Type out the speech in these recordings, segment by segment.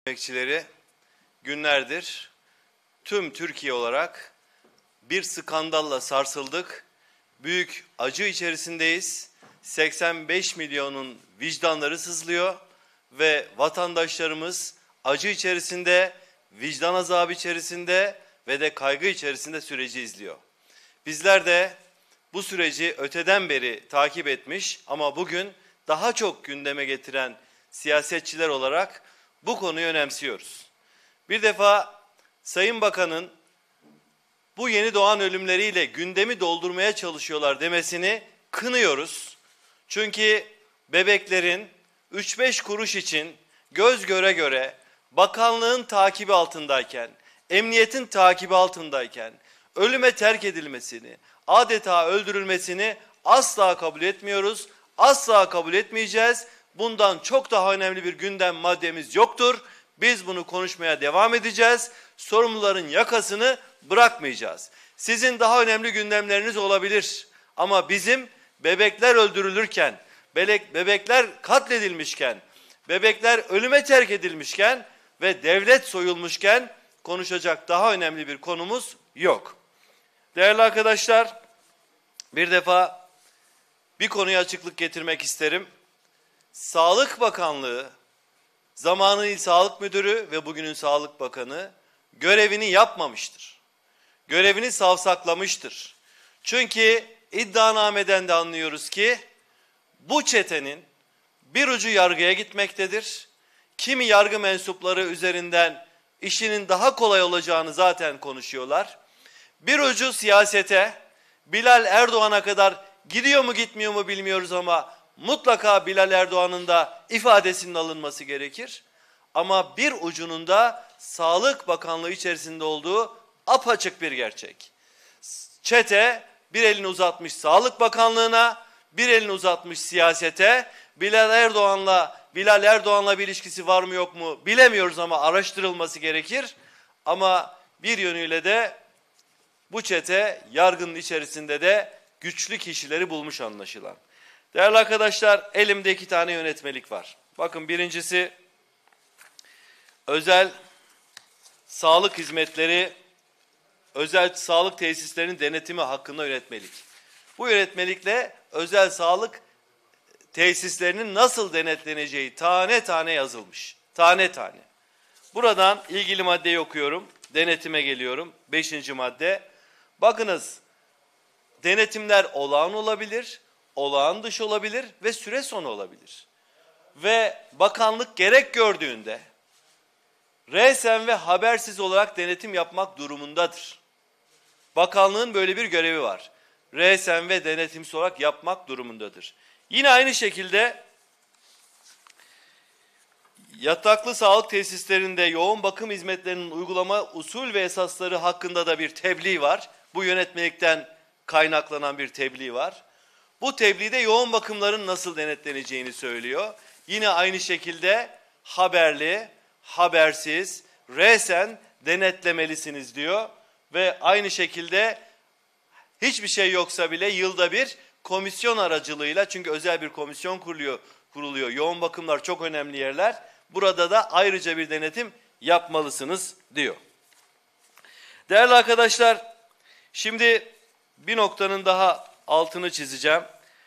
Emekçileri günlerdir tüm Türkiye olarak bir skandalla sarsıldık. Büyük acı içerisindeyiz. 85 milyonun vicdanları sızlıyor ve vatandaşlarımız acı içerisinde, vicdan azabı içerisinde ve de kaygı içerisinde süreci izliyor. Bizler de bu süreci öteden beri takip etmiş ama bugün daha çok gündeme getiren siyasetçiler olarak bu konuyu önemsiyoruz. Bir defa Sayın Bakan'ın bu yeni doğan ölümleriyle gündemi doldurmaya çalışıyorlar demesini kınıyoruz. Çünkü bebeklerin 3-5 kuruş için göz göre göre bakanlığın takibi altındayken, emniyetin takibi altındayken ölüme terk edilmesini, adeta öldürülmesini asla kabul etmiyoruz, asla kabul etmeyeceğiz. Bundan çok daha önemli bir gündem maddemiz yoktur. Biz bunu konuşmaya devam edeceğiz. Sorumluların yakasını bırakmayacağız. Sizin daha önemli gündemleriniz olabilir. Ama bizim bebekler öldürülürken, bebekler katledilmişken, bebekler ölüme terk edilmişken ve devlet soyulmuşken konuşacak daha önemli bir konumuz yok. Değerli arkadaşlar, bir defa bir konuya açıklık getirmek isterim. Sağlık Bakanlığı, zamanın İl Sağlık Müdürü ve bugünün Sağlık Bakanı görevini yapmamıştır. Görevini savsaklamıştır. Çünkü iddianameden de anlıyoruz ki bu çetenin bir ucu yargıya gitmektedir. Kimi yargı mensupları üzerinden işinin daha kolay olacağını zaten konuşuyorlar. Bir ucu siyasete, Bilal Erdoğan'a kadar gidiyor mu gitmiyor mu bilmiyoruz ama mutlaka Bilal Erdoğan'ın da ifadesinin alınması gerekir. Ama bir ucunun da Sağlık Bakanlığı içerisinde olduğu apaçık bir gerçek. Çete bir elini uzatmış Sağlık Bakanlığı'na, bir elini uzatmış siyasete. Bilal Erdoğan'la bir ilişkisi var mı yok mu bilemiyoruz ama araştırılması gerekir. Ama bir yönüyle de bu çete yargının içerisinde de güçlü kişileri bulmuş anlaşılan. Değerli arkadaşlar, elimde 2 tane yönetmelik var. Bakın, birincisi özel sağlık hizmetleri, özel sağlık tesislerinin denetimi hakkında yönetmelik. Bu yönetmelikle özel sağlık tesislerinin nasıl denetleneceği tane tane yazılmış. Tane tane. Buradan ilgili maddeyi okuyorum. Denetime geliyorum. 5. madde. Bakınız, denetimler olağan olabilir, olağan dışı olabilir ve süre sonu olabilir. Ve bakanlık gerek gördüğünde resen ve habersiz olarak denetim yapmak durumundadır. Bakanlığın böyle bir görevi var. Resen ve denetimsiz olarak yapmak durumundadır. Yine aynı şekilde yataklı sağlık tesislerinde yoğun bakım hizmetlerinin uygulama usul ve esasları hakkında da bir tebliğ var. Bu yönetmelikten kaynaklanan bir tebliğ var. Bu tebliğde yoğun bakımların nasıl denetleneceğini söylüyor. Yine aynı şekilde haberli, habersiz, resen denetlemelisiniz diyor. Ve aynı şekilde hiçbir şey yoksa bile yılda bir komisyon aracılığıyla, çünkü özel bir komisyon kuruluyor. Yoğun bakımlar çok önemli yerler. Burada da ayrıca bir denetim yapmalısınız diyor. Değerli arkadaşlar, şimdi bir noktanın daha altını çizeceğim.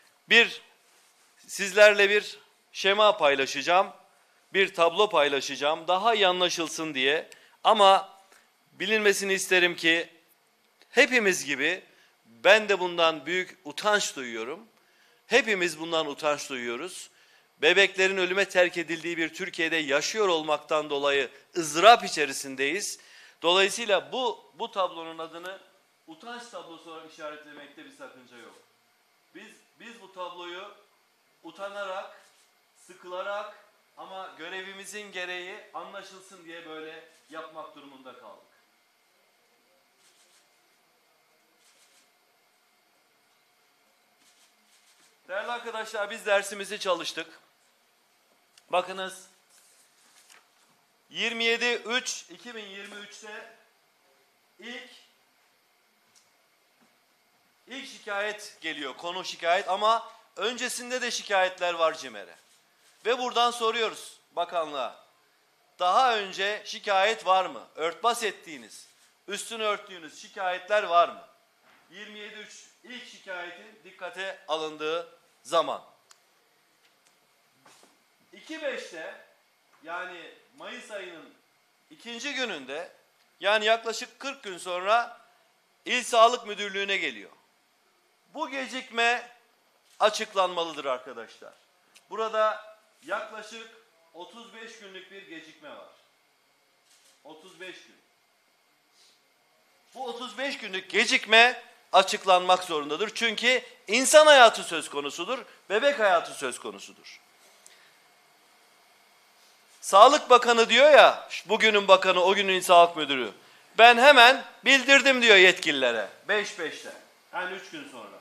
Sizlerle bir şema paylaşacağım. Bir tablo paylaşacağım. Daha iyi anlaşılsın diye. Ama bilinmesini isterim ki hepimiz gibi ben de bundan büyük utanç duyuyorum. Hepimiz bundan utanç duyuyoruz. Bebeklerin ölüme terk edildiği bir Türkiye'de yaşıyor olmaktan dolayı ızdırap içerisindeyiz. Dolayısıyla bu tablonun adını utanç tablosu olarak işaretlemekte bir sakınca yok. Biz bu tabloyu utanarak, sıkılarak ama görevimizin gereği anlaşılsın diye böyle yapmak durumunda kaldık. Değerli arkadaşlar, biz dersimizi çalıştık. Bakınız, 27.3.2023'te ilk şikayet geliyor, konu şikayet, ama öncesinde de şikayetler var CİMER'e. Ve buradan soruyoruz bakanlığa. daha önce şikayet var mı? Örtbas ettiğiniz, üstünü örttüğünüz şikayetler var mı? 27.3 ilk şikayetin dikkate alındığı zaman. 2.5'te yani Mayıs ayının ikinci gününde, yani yaklaşık 40 gün sonra İl Sağlık Müdürlüğü'ne geliyor. Bu gecikme açıklanmalıdır arkadaşlar. Burada yaklaşık 35 günlük bir gecikme var. 35 gün. Bu 35 günlük gecikme açıklanmak zorundadır. Çünkü insan hayatı söz konusudur, bebek hayatı söz konusudur. Sağlık Bakanı diyor ya, bugünün bakanı, o günün sağlık müdürü. Ben hemen bildirdim diyor yetkililere. 5-5'te. Yani 3 gün sonra.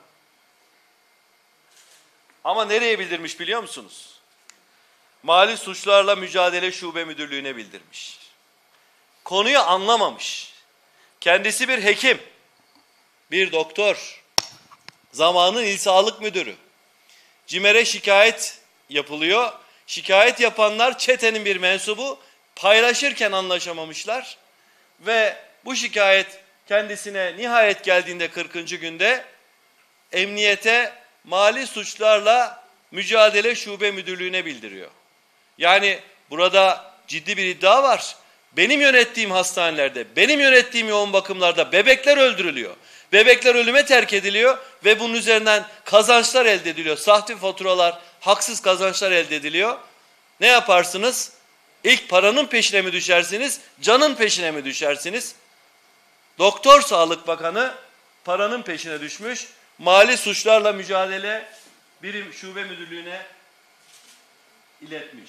Ama nereye bildirmiş biliyor musunuz? Mali Suçlarla Mücadele Şube Müdürlüğü'ne bildirmiş. Konuyu anlamamış. Kendisi bir hekim, bir doktor, zamanın İl Sağlık Müdürü. CİMER'e şikayet yapılıyor. Şikayet yapanlar çetenin bir mensubu, paylaşırken anlaşamamışlar. Ve bu şikayet kendisine nihayet geldiğinde 40. günde emniyete Mali Suçlarla Mücadele Şube Müdürlüğü'ne bildiriyor. Yani burada ciddi bir iddia var. Benim yönettiğim hastanelerde, benim yönettiğim yoğun bakımlarda bebekler öldürülüyor. Bebekler ölüme terk ediliyor ve bunun üzerinden kazançlar elde ediliyor. Sahte faturalar, haksız kazançlar elde ediliyor. Ne yaparsınız? İlk paranın peşine mi düşersiniz, canın peşine mi düşersiniz? Doktor Sağlık Bakanı paranın peşine düşmüş. Mali Suçlarla Mücadele Birim Şube Müdürlüğü'ne iletmiş.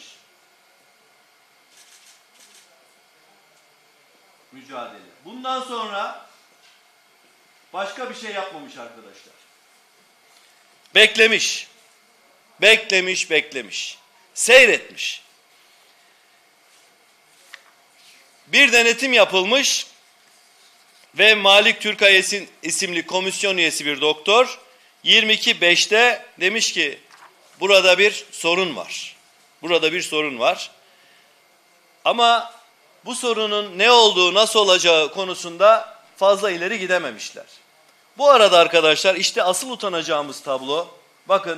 Mücadele. Bundan sonra başka bir şey yapmamış arkadaşlar. Beklemiş. Beklemiş, beklemiş. Seyretmiş. Bir denetim yapılmış ve Malik Türkay isimli komisyon üyesi bir doktor 22.5'te demiş ki burada bir sorun var. Burada bir sorun var. Ama bu sorunun ne olduğu, nasıl olacağı konusunda fazla ileri gidememişler. Bu arada arkadaşlar işte asıl utanacağımız tablo. Bakın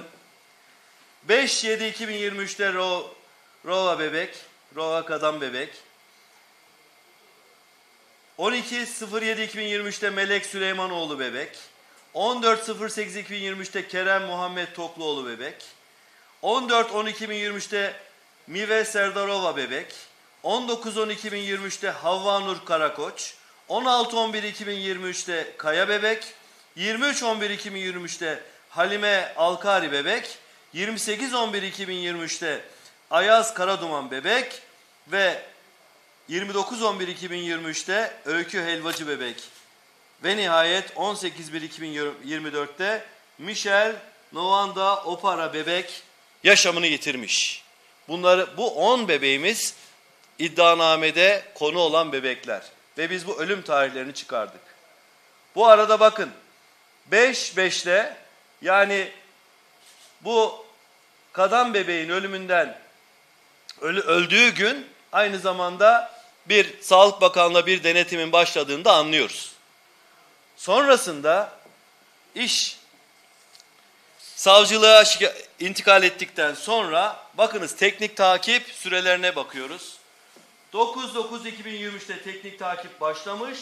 5/7/2023'te Rova bebek, Rova kadın bebek. 12.07.2023'te Melek Süleymanoğlu bebek. 14.08.2023'te Kerem Muhammed Tokluoğlu bebek. 14.10.2023'te Mive Serdarova bebek. 19.10.2023'te Havva Nur Karakoç. 16.11.2023'te Kaya bebek. 23.11.2023'te Halime Alkari bebek. 28.11.2023'te Ayaz Karaduman bebek ve 29.11.2023'te Öykü Helvacı bebek ve nihayet 18.1.2024'te Michel Novanda Opara bebek yaşamını yitirmiş. Bu 10 bebeğimiz iddianamede konu olan bebekler ve biz bu ölüm tarihlerini çıkardık. Bu arada bakın 5/5'te yani bu kadın bebeğin ölümünden öldüğü gün aynı zamanda bir Sağlık Bakanlığı'na bir denetimin başladığını da anlıyoruz. Sonrasında iş savcılığa intikal ettikten sonra bakınız teknik takip sürelerine bakıyoruz. 9.9.2023'te teknik takip başlamış.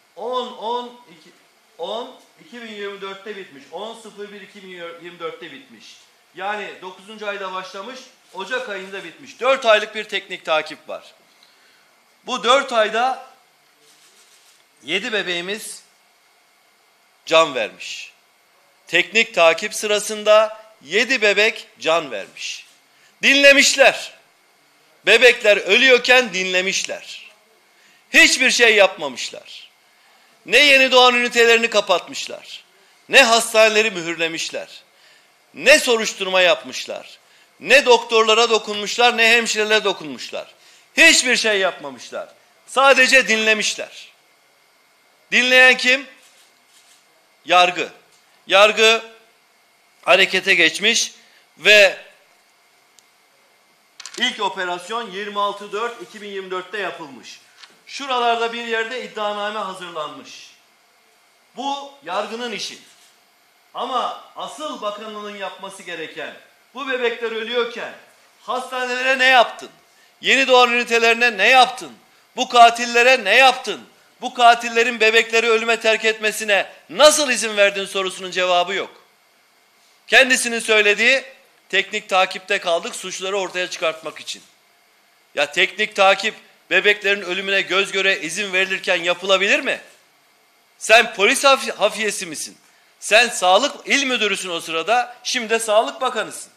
10.2024'te bitmiş. 10.01.2024'te bitmiş. Yani 9. ayda başlamış, Ocak ayında bitmiş. 4 aylık bir teknik takip var. Bu 4 ayda 7 bebeğimiz can vermiş. Teknik takip sırasında 7 bebek can vermiş. Dinlemişler. Bebekler ölüyorken dinlemişler. Hiçbir şey yapmamışlar. Ne yeni doğan ünitelerini kapatmışlar. Ne hastaneleri mühürlemişler. Ne soruşturma yapmışlar. Ne doktorlara dokunmuşlar, ne hemşirelere dokunmuşlar. Hiçbir şey yapmamışlar. Sadece dinlemişler. Dinleyen kim? Yargı. Yargı harekete geçmiş ve İlk operasyon 26.4.2024'te yapılmış. Şuralarda bir yerde iddianame hazırlanmış. Bu yargının işi. Ama asıl bakanlığın yapması gereken, bu bebekler ölüyorken hastanelere ne yaptın? Yeni doğan ünitelerine ne yaptın? Bu katillere ne yaptın? Bu katillerin bebekleri ölüme terk etmesine nasıl izin verdin sorusunun cevabı yok. Kendisinin söylediği teknik takipte kaldık suçları ortaya çıkartmak için. Ya teknik takip bebeklerin ölümüne göz göre izin verilirken yapılabilir mi? Sen polis hafiyesi misin? Sen sağlık il müdürüsün o sırada, şimdi de sağlık bakanısın.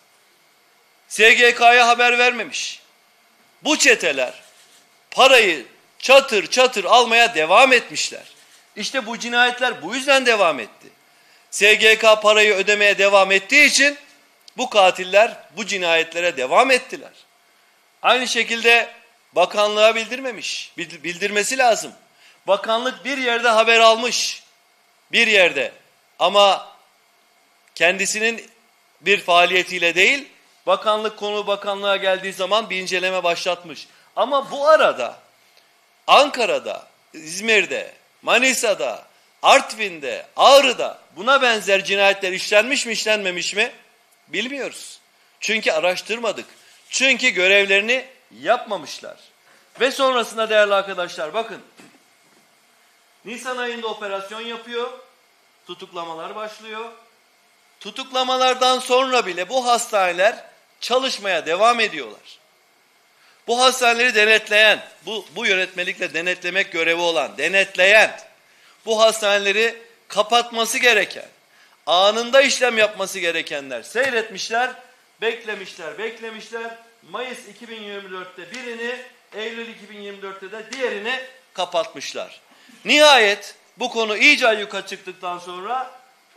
SGK'ya haber vermemiş. Bu çeteler parayı çatır çatır almaya devam etmişler. İşte bu cinayetler bu yüzden devam etti. SGK parayı ödemeye devam ettiği için bu katiller bu cinayetlere devam ettiler. Aynı şekilde bakanlığa bildirmemiş. Bildirmesi lazım. Bakanlık bir yerde haber almış. Bir yerde. Ama kendisinin bir faaliyetiyle değil, bakanlık konu bakanlığa geldiği zaman bir inceleme başlatmış. Ama bu arada Ankara'da, İzmir'de, Manisa'da, Artvin'de, Ağrı'da buna benzer cinayetler işlenmiş mi işlenmemiş mi bilmiyoruz. Çünkü araştırmadık. Çünkü görevlerini yapmamışlar. Ve sonrasında değerli arkadaşlar bakın. Nisan ayında operasyon yapıyor. Tutuklamalar başlıyor. Tutuklamalardan sonra bile bu hastaneler çalışmaya devam ediyorlar. Bu hastaneleri denetleyen, bu yönetmelikle denetlemek görevi olan, denetleyen, bu hastaneleri kapatması gereken, anında işlem yapması gerekenler seyretmişler, beklemişler. Mayıs 2024'te birini, Eylül 2024'te de diğerini kapatmışlar. Nihayet bu konu iyice ayyuka çıktıktan sonra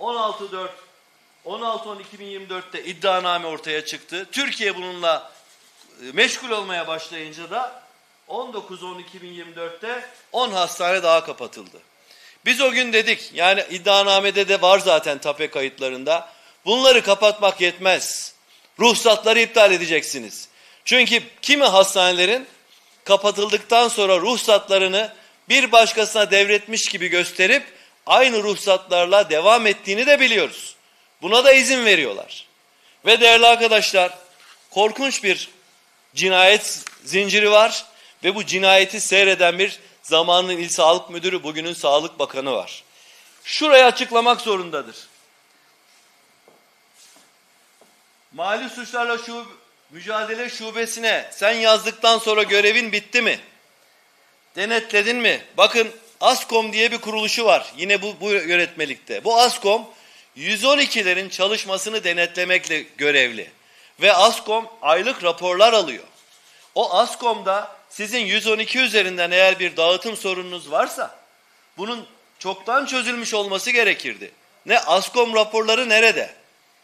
16.10.2024'te iddianame ortaya çıktı. Türkiye bununla meşgul olmaya başlayınca da 19.10.2024'te 10 hastane daha kapatıldı. Biz o gün dedik, yani iddianamede de var zaten tape kayıtlarında, bunları kapatmak yetmez. Ruhsatları iptal edeceksiniz. Çünkü kimi hastanelerin kapatıldıktan sonra ruhsatlarını bir başkasına devretmiş gibi gösterip aynı ruhsatlarla devam ettiğini de biliyoruz. Buna da izin veriyorlar. Ve değerli arkadaşlar, korkunç bir cinayet zinciri var ve bu cinayeti seyreden bir zamanın il sağlık müdürü, bugünün sağlık bakanı var. Şurayı açıklamak zorundadır. Mali suçlarla mücadele şubesine sen yazdıktan sonra görevin bitti mi? Denetledin mi? Bakın ASKOM diye bir kuruluşu var. Yine bu yönetmelikte. Bu ASKOM 112'lerin çalışmasını denetlemekle görevli. Ve ASKOM aylık raporlar alıyor. O ASKOM'da sizin 112 üzerinden eğer bir dağıtım sorununuz varsa bunun çoktan çözülmüş olması gerekirdi. Ne ASKOM raporları nerede?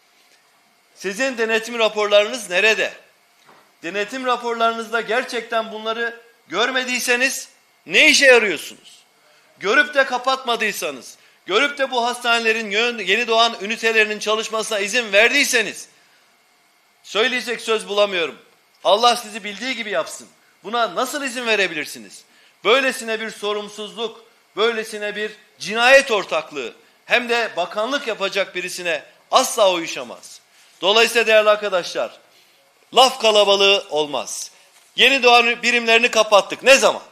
Sizin denetim raporlarınız nerede? Denetim raporlarınızda gerçekten bunları görmediyseniz ne işe yarıyorsunuz? Görüp de kapatmadıysanız, görüp de bu hastanelerin yeni doğan ünitelerinin çalışmasına izin verdiyseniz, söyleyecek söz bulamıyorum. Allah sizi bildiği gibi yapsın. Buna nasıl izin verebilirsiniz? Böylesine bir sorumsuzluk, böylesine bir cinayet ortaklığı hem de bakanlık yapacak birisine asla uyuşamaz. Dolayısıyla değerli arkadaşlar, laf kalabalığı olmaz. Yeni doğan birimlerini kapattık. Ne zaman?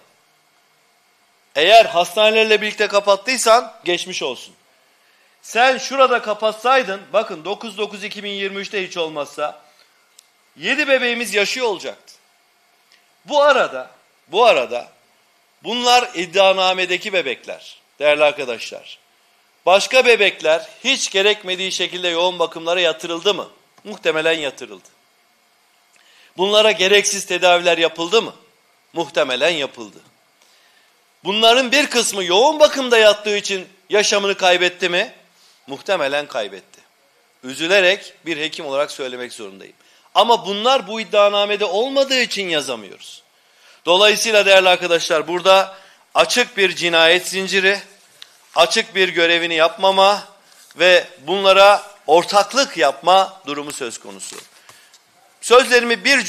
Eğer hastanelerle birlikte kapattıysan geçmiş olsun. Sen şurada kapatsaydın, bakın 9/9/2023'te hiç olmazsa 7 bebeğimiz yaşıyor olacaktı. Bu arada bunlar iddianamedeki bebekler değerli arkadaşlar. Başka bebekler hiç gerekmediği şekilde yoğun bakımlara yatırıldı mı? Muhtemelen yatırıldı. Bunlara gereksiz tedaviler yapıldı mı? Muhtemelen yapıldı. Bunların bir kısmı yoğun bakımda yattığı için yaşamını kaybetti mi? Muhtemelen kaybetti. Üzülerek bir hekim olarak söylemek zorundayım. Ama bunlar bu iddianamede olmadığı için yazamıyoruz. Dolayısıyla değerli arkadaşlar burada açık bir cinayet zinciri, açık bir görevini yapmama ve bunlara ortaklık yapma durumu söz konusu. Sözlerimi bir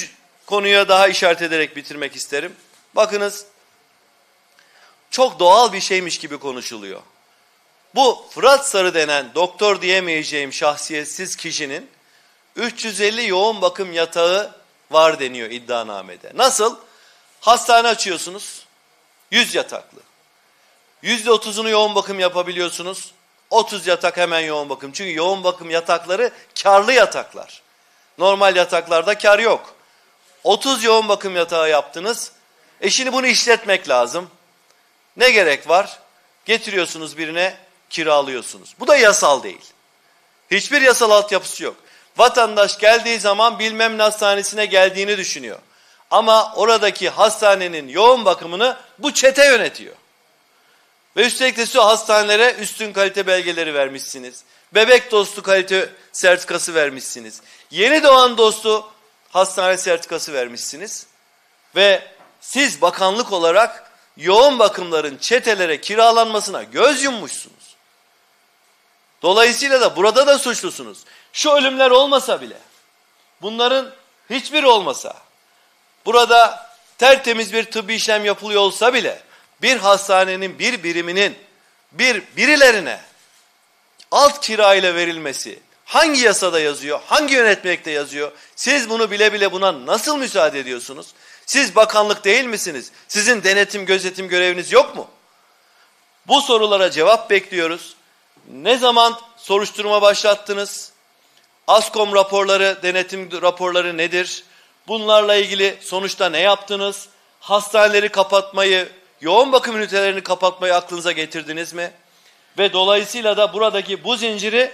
konuya daha işaret ederek bitirmek isterim. Bakınız, çok doğal bir şeymiş gibi konuşuluyor. Bu Fırat Sarı denen doktor diyemeyeceğim şahsiyetsiz kişinin 350 yoğun bakım yatağı var deniyor iddianamede. Nasıl? Hastane açıyorsunuz, 100 yataklı. %30'unu yoğun bakım yapabiliyorsunuz. 30 yatak hemen yoğun bakım. Çünkü yoğun bakım yatakları karlı yataklar. Normal yataklarda kar yok. 30 yoğun bakım yatağı yaptınız. Şimdi bunu işletmek lazım. Ne gerek var? Getiriyorsunuz birine, kiralıyorsunuz. Bu da yasal değil. Hiçbir yasal altyapısı yok. Vatandaş geldiği zaman bilmem ne hastanesine geldiğini düşünüyor. Ama oradaki hastanenin yoğun bakımını bu çete yönetiyor. Ve üstelik de size hastanelere üstün kalite belgeleri vermişsiniz. Bebek dostu kalite sertifikası vermişsiniz. Yeni doğan dostu hastane sertifikası vermişsiniz. Ve siz bakanlık olarak yoğun bakımların çetelere kiralanmasına göz yummuşsunuz. Dolayısıyla da burada da suçlusunuz. Şu ölümler olmasa bile, bunların hiçbiri olmasa, burada tertemiz bir tıbbi işlem yapılıyor olsa bile, bir hastanenin bir biriminin birilerine alt kirayla verilmesi hangi yasada yazıyor, hangi yönetmelikte yazıyor? Siz bunu bile bile buna nasıl müsaade ediyorsunuz? Siz bakanlık değil misiniz? Sizin denetim, gözetim göreviniz yok mu? Bu sorulara cevap bekliyoruz. Ne zaman soruşturma başlattınız? ASKOM raporları, denetim raporları nedir? Bunlarla ilgili sonuçta ne yaptınız? Hastaneleri kapatmayı, yoğun bakım ünitelerini kapatmayı aklınıza getirdiniz mi? Ve dolayısıyla da buradaki bu zinciri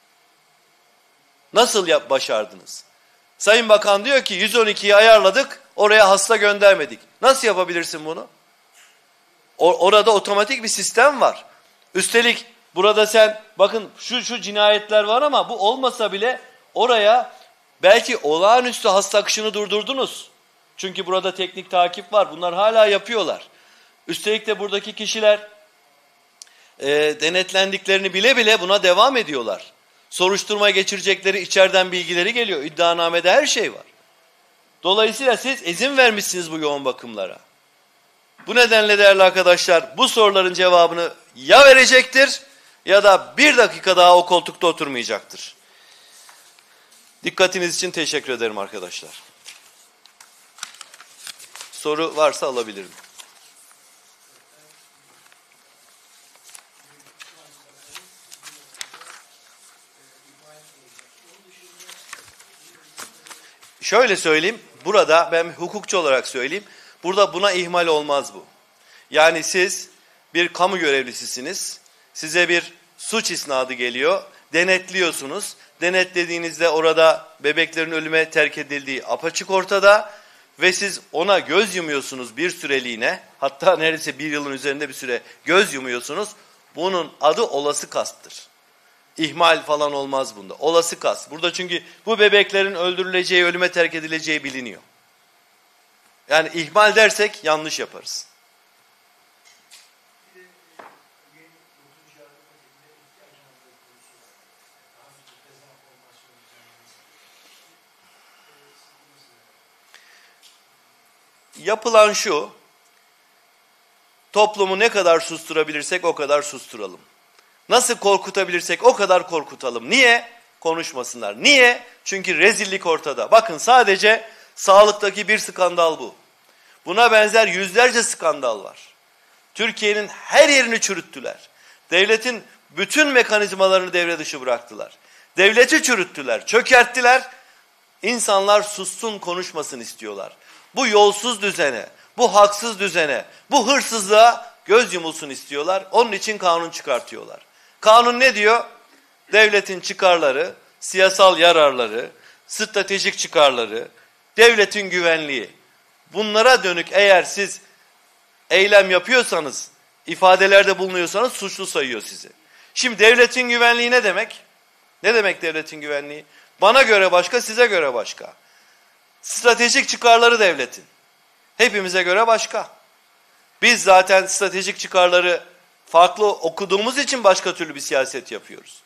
nasıl başardınız? Sayın Bakan diyor ki 112'yi ayarladık, oraya hasta göndermedik. Nasıl yapabilirsin bunu? Orada otomatik bir sistem var. Üstelik burada sen bakın şu cinayetler var ama bu olmasa bile oraya belki olağanüstü hasta akışını durdurdunuz. Çünkü burada teknik takip var. Bunlar hala yapıyorlar. Üstelik de buradaki kişiler denetlendiklerini bile bile buna devam ediyorlar. Soruşturma geçirecekleri içeriden bilgileri geliyor. İddianamede her şey var. Dolayısıyla siz izin vermişsiniz bu yoğun bakımlara. Bu nedenle değerli arkadaşlar bu soruların cevabını ya verecektir ya da bir dakika daha o koltukta oturmayacaktır. Dikkatiniz için teşekkür ederim arkadaşlar. Soru varsa alabilirim. Şöyle söyleyeyim, burada ben hukukçu olarak söyleyeyim, burada buna ihmal olmaz bu. Yani siz bir kamu görevlisisiniz, size bir suç isnadı geliyor, denetliyorsunuz. Denetlediğinizde orada bebeklerin ölüme terk edildiği apaçık ortada ve siz ona göz yumuyorsunuz bir süreliğine, hatta neredeyse bir yılın üzerinde bir süre göz yumuyorsunuz. Bunun adı olası kasttır. İhmal falan olmaz bunda. Olası kast. Burada çünkü bu bebeklerin öldürüleceği, ölüme terk edileceği biliniyor. Yani ihmal dersek yanlış yaparız. Yapılan şu, toplumu ne kadar susturabilirsek o kadar susturalım. Nasıl korkutabilirsek o kadar korkutalım. Niye? Konuşmasınlar. Niye? Çünkü rezillik ortada. Bakın sadece sağlıktaki bir skandal bu. Buna benzer yüzlerce skandal var. Türkiye'nin her yerini çürüttüler. Devletin bütün mekanizmalarını devre dışı bıraktılar. Devleti çürüttüler, çökerttiler. İnsanlar sussun, konuşmasın istiyorlar. Bu yolsuz düzene, bu haksız düzene, bu hırsızlığa göz yumulsun istiyorlar. Onun için kanun çıkartıyorlar. Kanun ne diyor? Devletin çıkarları, siyasal yararları, stratejik çıkarları, devletin güvenliği. Bunlara dönük eğer siz eylem yapıyorsanız, ifadelerde bulunuyorsanız suçlu sayıyor sizi. Şimdi devletin güvenliği ne demek? Ne demek devletin güvenliği? Bana göre başka, size göre başka. Stratejik çıkarları devletin. Hepimize göre başka. Biz zaten stratejik çıkarları farklı okuduğumuz için başka türlü bir siyaset yapıyoruz.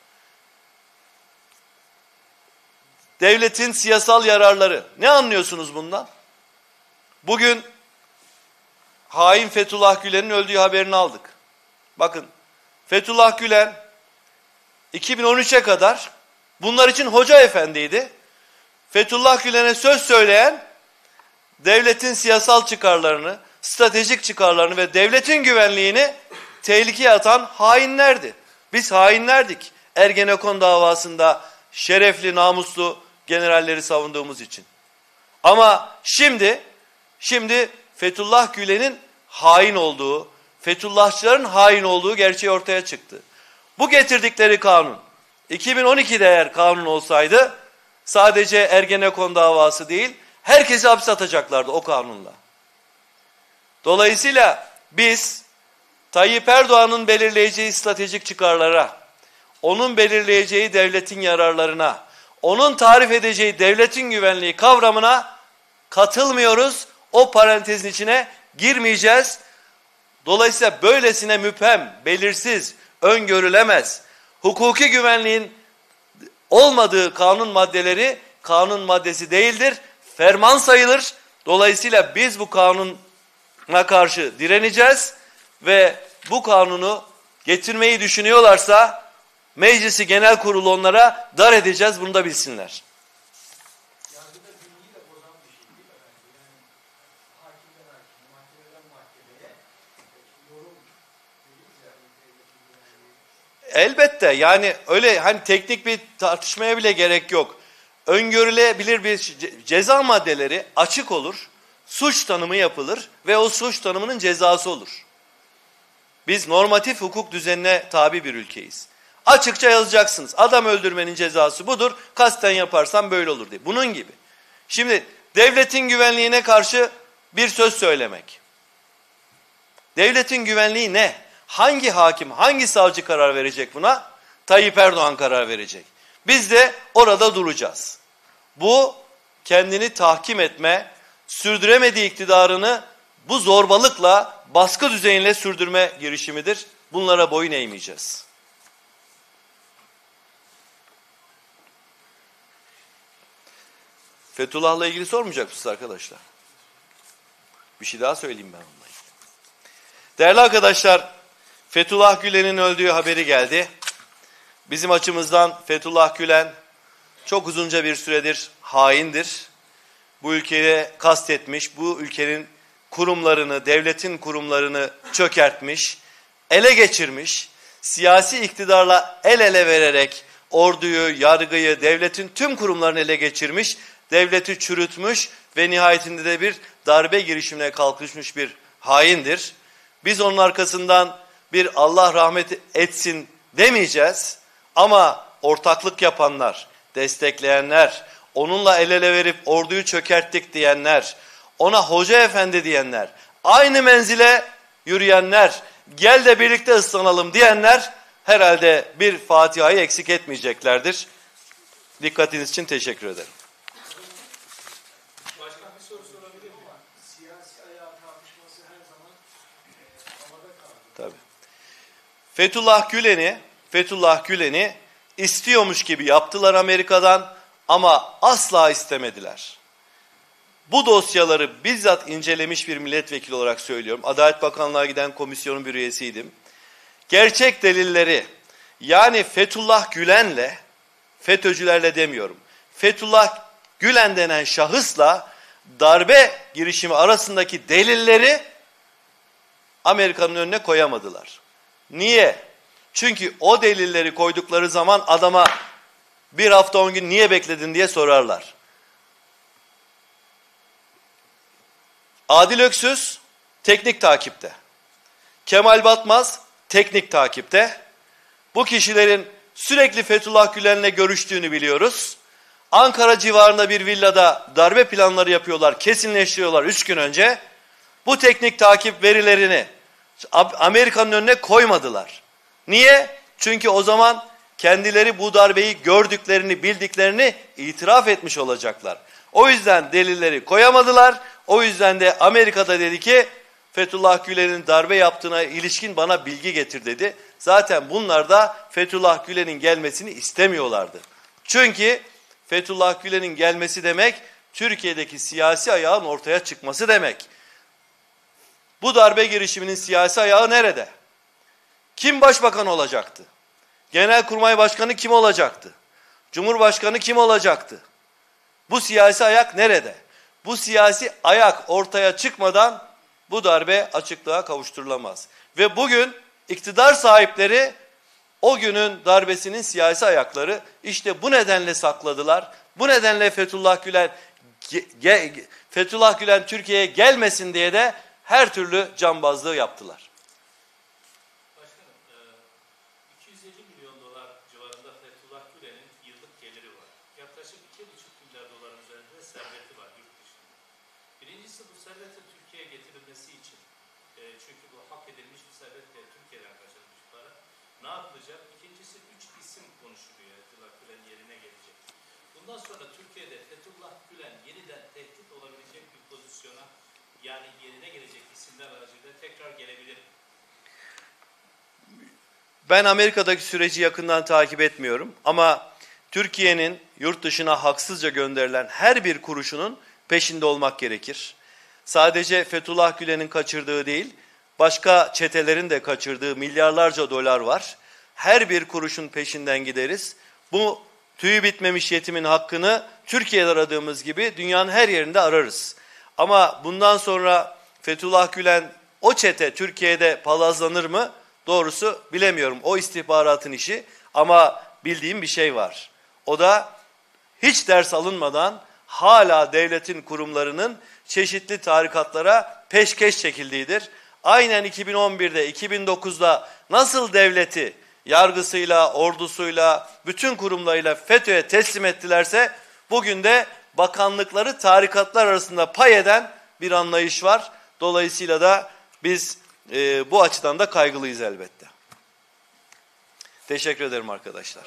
Devletin siyasal yararları. Ne anlıyorsunuz bundan? Bugün hain Fethullah Gülen'in öldüğü haberini aldık. Bakın, Fethullah Gülen 2013'e kadar bunlar için hoca efendiydi. Fethullah Gülen'e söz söyleyen devletin siyasal çıkarlarını, stratejik çıkarlarını ve devletin güvenliğini tehlikeye atan hainlerdi. Biz hainlerdik Ergenekon davasında şerefli, namuslu generalleri savunduğumuz için. Ama şimdi Fethullah Gülen'in hain olduğu, Fethullahçıların hain olduğu gerçeği ortaya çıktı. Bu getirdikleri kanun, 2012'de eğer kanun olsaydı sadece Ergenekon davası değil, herkesi hapse atacaklardı o kanunla. Dolayısıyla biz Tayyip Erdoğan'ın belirleyeceği stratejik çıkarlara, onun belirleyeceği devletin yararlarına, onun tarif edeceği devletin güvenliği kavramına katılmıyoruz. O parantezin içine girmeyeceğiz. Dolayısıyla böylesine müphem, belirsiz, öngörülemez, hukuki güvenliğin olmadığı kanun maddeleri kanun maddesi değildir, ferman sayılır. Dolayısıyla biz bu kanuna karşı direneceğiz ve bu kanunu getirmeyi düşünüyorlarsa Meclisi Genel Kurulu onlara dar edeceğiz, bunu da bilsinler. Elbette, yani öyle hani teknik bir tartışmaya bile gerek yok. Öngörülebilir bir ceza maddeleri açık olur, suç tanımı yapılır ve o suç tanımının cezası olur. Biz normatif hukuk düzenine tabi bir ülkeyiz. Açıkça yazacaksınız. Adam öldürmenin cezası budur, kasten yaparsan böyle olur diye. Bunun gibi. Şimdi devletin güvenliğine karşı bir söz söylemek. Devletin güvenliği ne? Hangi hakim, hangi savcı karar verecek buna? Tayyip Erdoğan karar verecek. Biz de orada duracağız. Bu kendini tahkim etme, sürdüremediği iktidarını bu zorbalıkla, baskı düzeyiyle sürdürme girişimidir. Bunlara boyun eğmeyeceğiz. Fethullah'la ilgili sormayacak mısınız arkadaşlar? Bir şey daha söyleyeyim ben onunla ilgili. Değerli arkadaşlar, Fethullah Gülen'in öldüğü haberi geldi. Bizim açımızdan Fethullah Gülen çok uzunca bir süredir haindir. Bu ülkeye kastetmiş, bu ülkenin kurumlarını, devletin kurumlarını çökertmiş, ele geçirmiş, siyasi iktidarla el ele vererek orduyu, yargıyı, devletin tüm kurumlarını ele geçirmiş, devleti çürütmüş ve nihayetinde de bir darbe girişimine kalkışmış bir haindir. Biz onun arkasından bir Allah rahmet etsin demeyeceğiz ama ortaklık yapanlar, destekleyenler, onunla el ele verip orduyu çökerttik diyenler, ona hoca efendi diyenler, aynı menzile yürüyenler, gel de birlikte ıslanalım diyenler herhalde bir Fatiha'yı eksik etmeyeceklerdir. Dikkatiniz için teşekkür ederim. Başkan bir soru sorabilir miyim? Siyasi ayağı tartışması her zaman havada kaldı. Tabii. Fethullah Gülen'i istiyormuş gibi yaptılar Amerika'dan ama asla istemediler. Bu dosyaları bizzat incelemiş bir milletvekili olarak söylüyorum. Adalet Bakanlığı'na giden komisyonun bir üyesiydim. Gerçek delilleri, yani Fethullah Gülen'le, FETÖ'cülerle demiyorum, Fethullah Gülen denen şahısla darbe girişimi arasındaki delilleri Amerika'nın önüne koyamadılar. Niye? Çünkü o delilleri koydukları zaman adama bir hafta 10 gün niye bekledin diye sorarlar. Adil Öksüz teknik takipte. Kemal Batmaz teknik takipte. Bu kişilerin sürekli Fethullah Gülen'le görüştüğünü biliyoruz. Ankara civarında bir villada darbe planları yapıyorlar, kesinleştiriyorlar 3 gün önce. Bu teknik takip verilerini Amerika'nın önüne koymadılar. Niye? Çünkü o zaman kendileri bu darbeyi gördüklerini, bildiklerini itiraf etmiş olacaklar. O yüzden delilleri koyamadılar. O yüzden de Amerika'da dedi ki Fethullah Gülen'in darbe yaptığına ilişkin bana bilgi getir dedi. Zaten bunlar da Fethullah Gülen'in gelmesini istemiyorlardı. Çünkü Fethullah Gülen'in gelmesi demek Türkiye'deki siyasi ayağın ortaya çıkması demek. Bu darbe girişiminin siyasi ayağı nerede? Kim başbakan olacaktı? Genelkurmay Başkanı kim olacaktı? Cumhurbaşkanı kim olacaktı? Bu siyasi ayak nerede? Bu siyasi ayak ortaya çıkmadan bu darbe açıklığa kavuşturulamaz. Ve bugün iktidar sahipleri o günün darbesinin siyasi ayakları işte bu nedenle sakladılar. Bu nedenle Fethullah Gülen Türkiye'ye gelmesin diye de her türlü cambazlığı yaptılar. Başkanım, 250 milyon dolar civarında Fethullah Gülen'in yıllık geliri var. Yaklaşık 2,5 milyar doların üzerinde serveti var yurt dışında. Birincisi bu servetin Türkiye'ye getirilmesi için, çünkü bu hak edilmiş bir servet de Türkiye'den kaçırılmış para, ne yapılacak? İkincisi 3 isim konuşuluyor Fethullah Gülen yerine gelecek. Bundan sonra Türkiye'de Fethullah Gülen yeniden tehdit olabilecek bir pozisyona, yani yerine gelecek isimler aracılığıyla tekrar gelebilir mi? Ben Amerika'daki süreci yakından takip etmiyorum ama Türkiye'nin yurt dışına haksızca gönderilen her bir kuruşunun peşinde olmak gerekir. Sadece Fethullah Gülen'in kaçırdığı değil, başka çetelerin de kaçırdığı milyarlarca dolar var. Her bir kuruşun peşinden gideriz. Bu tüyü bitmemiş yetimin hakkını Türkiye'de aradığımız gibi dünyanın her yerinde ararız. Ama bundan sonra Fethullah Gülen, o çete Türkiye'de palazlanır mı? Doğrusu bilemiyorum. O istihbaratın işi ama bildiğim bir şey var. O da hiç ders alınmadan hala devletin kurumlarının çeşitli tarikatlara peşkeş çekildiğidir. Aynen 2011'de, 2009'da nasıl devleti yargısıyla, ordusuyla, bütün kurumlarıyla FETÖ'ye teslim ettilerse bugün de bakanlıkları tarikatlar arasında pay eden bir anlayış var. Dolayısıyla da biz bu açıdan da kaygılıyız elbette. Teşekkür ederim arkadaşlar.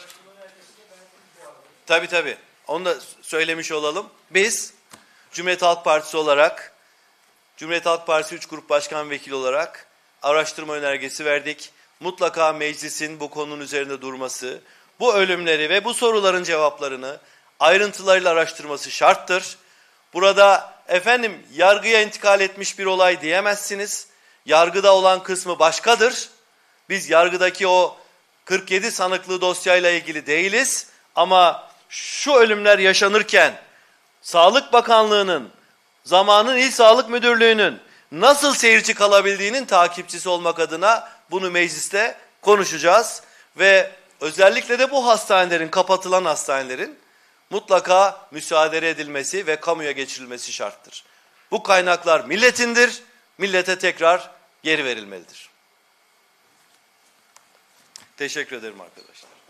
Tabii. Onu da söylemiş olalım. Biz Cumhuriyet Halk Partisi olarak, Cumhuriyet Halk Partisi 3 Grup Başkan Vekili olarak araştırma önergesi verdik. Mutlaka meclisin bu konunun üzerinde durması, bu ölümleri ve bu soruların cevaplarını ayrıntılarıyla araştırması şarttır. Burada efendim yargıya intikal etmiş bir olay diyemezsiniz. Yargıda olan kısmı başkadır. Biz yargıdaki o 47 sanıklı dosyayla ilgili değiliz. Ama şu ölümler yaşanırken Sağlık Bakanlığı'nın, zamanın İl Sağlık Müdürlüğü'nün nasıl seyirci kalabildiğinin takipçisi olmak adına bunu mecliste konuşacağız. Ve özellikle de bu hastanelerin, kapatılan hastanelerin mutlaka müsaade edilmesi ve kamuya geçirilmesi şarttır. Bu kaynaklar milletindir, millete tekrar geri verilmelidir. Teşekkür ederim arkadaşlar.